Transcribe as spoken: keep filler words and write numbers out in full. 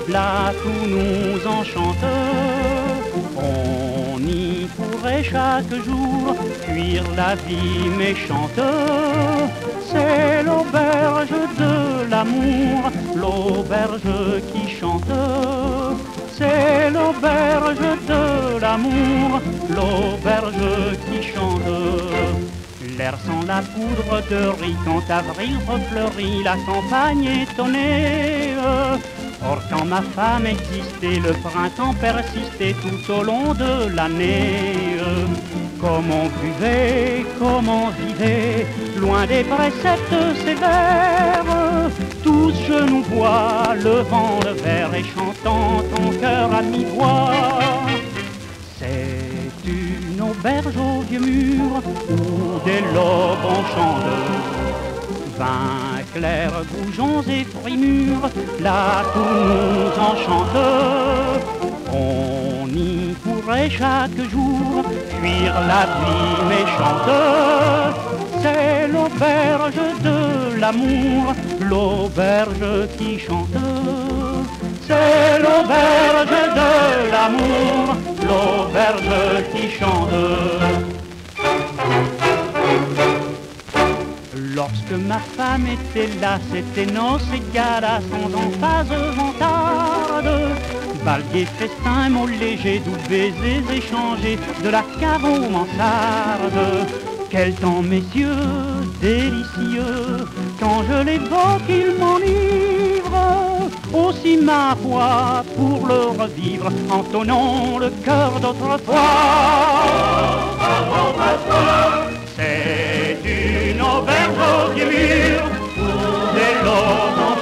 là tout nous enchante. On y pourrait chaque jour fuir la vie méchante. C'est l'auberge de l'amour, l'auberge qui chante. C'est l'auberge de l'amour, l'auberge qui chante. L'air sent la poudre de riz quand avril refleurit la campagne étonnée. Or quand ma femme existait, le printemps persistait tout au long de l'année. Comme on buvait, comme on vivait, loin des préceptes sévères, tous genoux bois, levant le verre et chantant ton cœur à mi-voix. C'est une auberge au vieux mur où des lobes en chante. Vin clair, goujons et fruits mûrs, là tout nous enchante. On y pourrait chaque jour fuir la vie méchante. C'est l'auberge de l'amour, l'auberge qui chante. C'est l'auberge de l'amour, l'auberge qui chante. Lorsque ma femme était là, c'était noces et galas sans emphase vantarde. Bal gai, festin, mots légers, doux baisers échangés de la cave aux mansardes. Quel temps, messieurs, délicieux, quand je l'évoque, il m'enivre. Aussi ma voix pour le revivre, entonnons le cœur d'autrefois. C'est une auberge au vieux mur, où des lobes